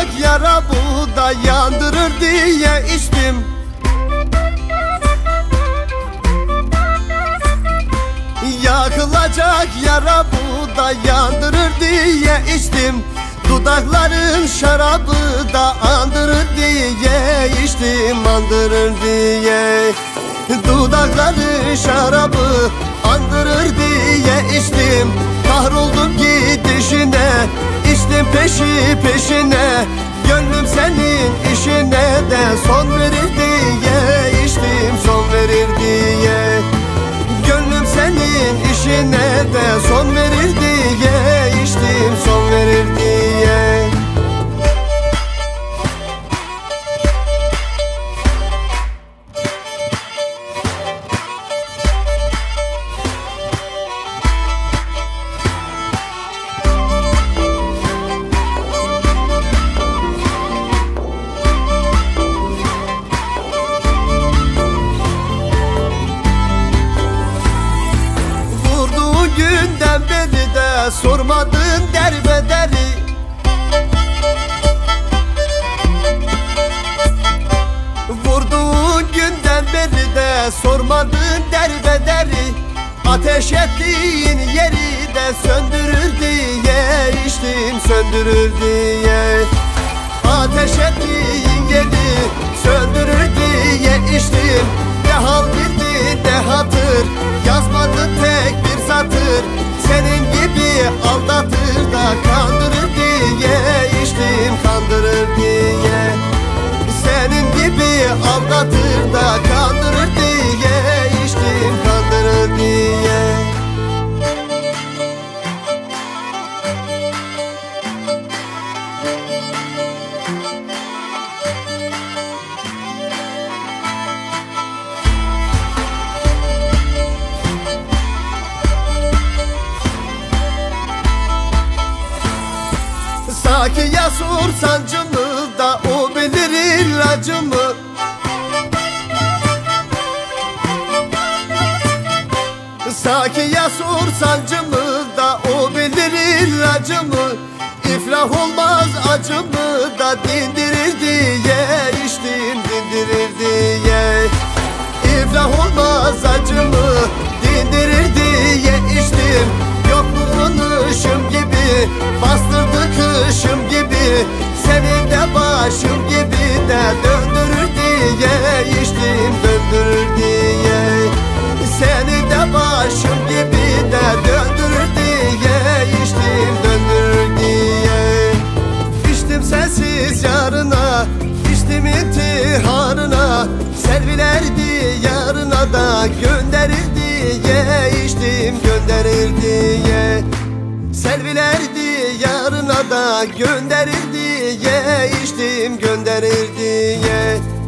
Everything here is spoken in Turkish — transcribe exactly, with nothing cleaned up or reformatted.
Yakılacak yara bu da yandırır diye içtim. Yakılacak yara bu da yandırır diye içtim. Dudakların şarabı da andırır diye içtim, andırır diye. Dudakların şarabı andırır diye içtim. Kahroldum gidişine, içtim peşi peşine. Gönlüm senin işine de son verir diye içtim, son verir diye. Gönlüm senin işine de son verir diye içtim, son verir diye. Günden beri de sormadın derbederi. Vurduğun günden beri de sormadın derbederi. Ateş ettiğin yeri de söndürür diye içtim, söndürür diye. Ateş ettiğin yeri söndürür diye içtim. Ne hal bildi ne hatır, yazmadı tek bir satır. Senin gibi aldatır da kandırır diye içtim, kandırır diye. Senin gibi aldatır da kandırır diye içtim, kandırır diye. Sakiye sor sancımı da o bilir ilacımı. Sakiye sor sancımı da o bilir ilacımı. İflah olmaz acımı da dindirir diye içtim, dindirir diye. İflah olmaz acımı dindirir diye içtim. Yokluğun ışım gibi bastırdı kışım gibi. Senin de başım gibi de döndürür diye içtim, döndürür diye. Senin de başım gibi de döndürür diye içtim, döndürür diye. İçtim sensiz yarına, içtim intiharına. Selviler diyarına da gönderir diye içtim, gönderir diye. Selviler diyarına da gönderir diye içtim, gönderir diye.